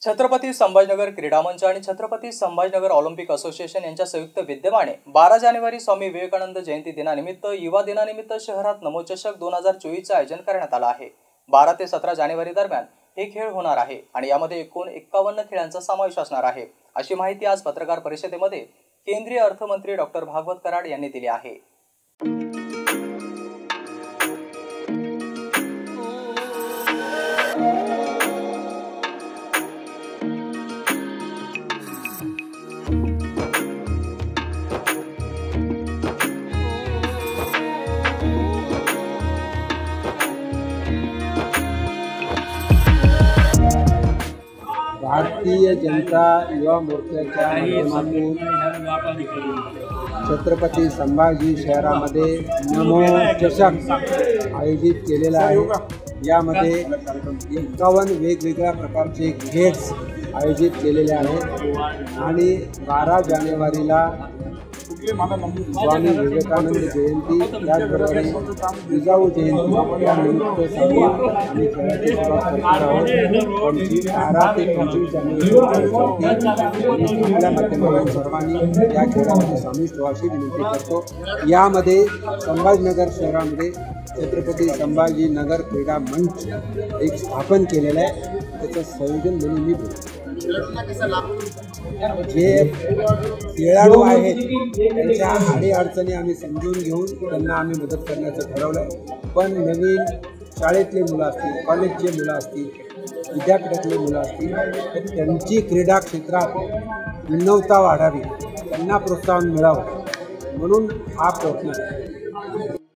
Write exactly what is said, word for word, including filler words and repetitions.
छत्रपती संभाजीनगर क्रीडा मंच आणि छत्रपती संभाजीनगर ऑलिम्पिक असोसिएशन यांच्या संयुक्त विद्यमाने बारा जानेवारी स्वामी विवेकानंद जयंती दिनानिमित्त युवा दिनानिमित्त शहरात नमोचषक दोन हजार चोवीस चे आयोजन करण्यात आले आहे। बारा ते सतरा जानेवारी दरम्यान हे खेळ होणार आहे आणि यामध्ये एकूण एक्कावन्न खेळांचा समावेश असणार आहे, अशी माहिती आज पत्रकार परिषदेमध्ये केंद्रीय अर्थमंत्री डॉक्टर भागवत कराड यांनी दिली आहे। भारतीय जनता युवा मोर्चाच्या माध्यमातून छत्रपती संभाजी शहरामध्ये नमो चषक आयोजित केलेला आहे। यामध्ये एक्कावन्न वेगवेगळ्या प्रकारचे गेट्स आयोजित केलेले आहेत आणि बारा जानेवारीला स्वामी विवेकानंद जयंती त्याचबरोबर जिजाऊ जयंती या निमित्त संगीत आणि खेळाची सुरुवात करणार आहोत। पंचवीस बारा ते पंचवीस जानेवारी आपल्या माध्यमातून सर्वांनी या खेळामध्ये समाविष्ट व्हावी विनंती करतो। यामध्ये संभाजीनगर शहरामध्ये छत्रपती संभाजीनगर क्रीडा मंच एक स्थापन केलेलं आहे। त्याचं संयोजन म्हणून मी बोलतो। जे खेळाडू आहेत त्यांच्या अडीअडचणी आम्ही समजून घेऊन त्यांना आम्ही मदत करण्याचं ठरवलं आहे। पण नवीन शाळेतले मुलं असतील, कॉलेजचे मुलं असतील, विद्यापीठातले मुलं असतील तर त्यांची क्रीडा क्षेत्रात उन्नवता वाढावी, त्यांना प्रोत्साहन मिळावं म्हणून हा प्रयत्न आहे।